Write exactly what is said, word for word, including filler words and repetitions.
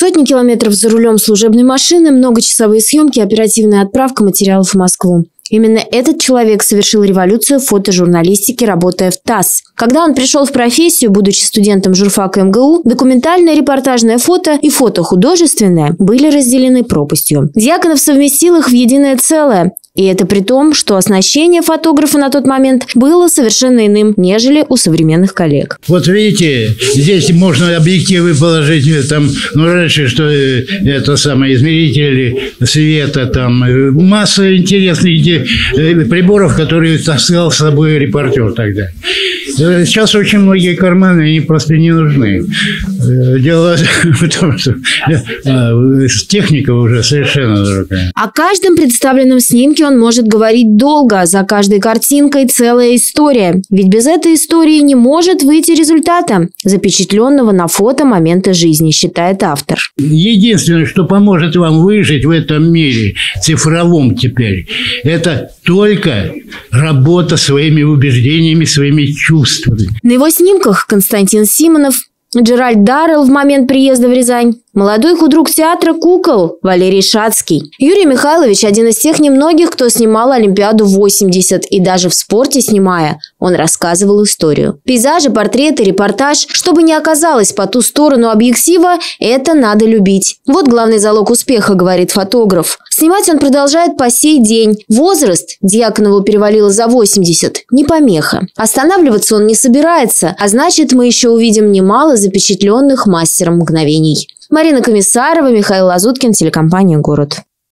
Сотни километров за рулем служебной машины, многочасовые съемки, оперативная отправка материалов в Москву. Именно этот человек совершил революцию в фотожурналистике, работая в ТАСС. Когда он пришел в профессию, будучи студентом журфака эм гэ у, документальное репортажное фото и фото художественное были разделены пропастью. Дьяконов совместил их в единое целое. И это при том, что оснащение фотографа на тот момент было совершенно иным, нежели у современных коллег. Вот видите, здесь можно объективы положить, там, ну, раньше, что это самое, измерители света, там, масса интересных приборов, которые таскал с собой репортер тогда. Сейчас очень многие карманы, они просто не нужны. Дело в том, что техника уже совершенно другая. О каждом представленном снимке он может говорить долго, за каждой картинкой целая история. Ведь без этой истории не может выйти результата, запечатленного на фото момента жизни, считает автор. Единственное, что поможет вам выжить в этом мире, цифровом теперь, это только работа своими убеждениями, своими чувствами. На его снимках Константин Симонов, Джеральд Даррелл в момент приезда в Рязань, молодой худрук театра «Кукол» Валерий Шацкий. Юрий Михайлович – один из тех немногих, кто снимал Олимпиаду восемьдесят, и даже в спорте снимая, он рассказывал историю. Пейзажи, портреты, репортаж, чтобы не оказалось по ту сторону объектива, это надо любить. Вот главный залог успеха, говорит фотограф. Снимать он продолжает по сей день. Возраст, Дьяконову перевалило за восемьдесят, не помеха. Останавливаться он не собирается, а значит, мы еще увидим немало запечатленных мастером мгновений. Марина Комиссарова, Михаил Лазуткин, телекомпания «Город».